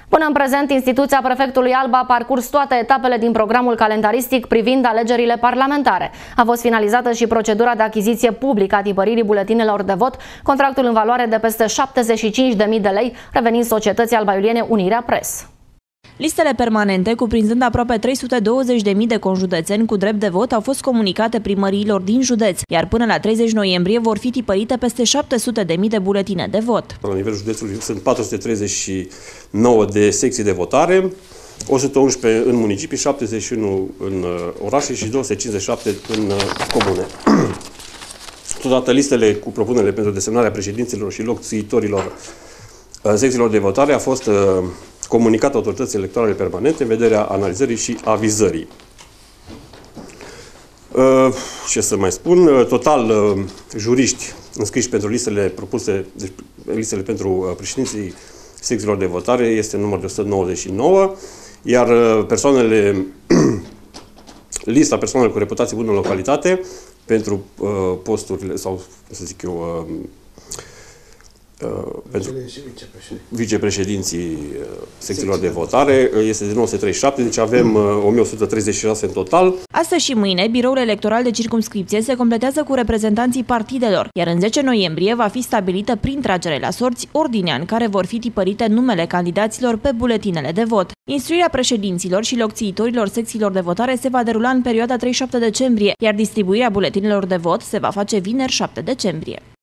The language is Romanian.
Până în prezent, instituția prefectului Alba a parcurs toate etapele din programul calendaristic privind alegerile parlamentare. A fost finalizată și procedura de achiziție publică a tipăririi buletinelor de vot, contractul în valoare de peste 75.000 de lei, revenind societății albaiuliene Unirea Pres. Listele permanente, cuprinzând aproape 320.000 de conjudețeni cu drept de vot, au fost comunicate primăriilor din județ, iar până la 30 noiembrie vor fi tipărite peste 700.000 de buletine de vot. La nivelul județului sunt 439 de secții de votare, 111 în municipii, 71 în orașe și 257 în comune. Totodată listele cu propunerile pentru desemnarea președinților și locțuitorilor secțiilor de votare a fost comunicat autorității electorale permanente în vederea analizării și avizării. Ce să mai spun? Total, juriști înscriși pentru listele propuse, deci listele pentru președinții secțiilor de votare este număr de 199, iar lista persoanelor cu reputație bună în localitate pentru posturile, sau să zic eu, pentru vicepreședinții secțiilor de votare este de 937, deci avem 1136 în total. Astăzi și mâine, biroul electoral de circumscripție se completează cu reprezentanții partidelor, iar în 10 noiembrie va fi stabilită prin tragere la sorți ordinea în care vor fi tipărite numele candidaților pe buletinele de vot. Instruirea președinților și locțiitorilor secțiilor de votare se va derula în perioada 3-7 decembrie, iar distribuirea buletinelor de vot se va face vineri 7 decembrie.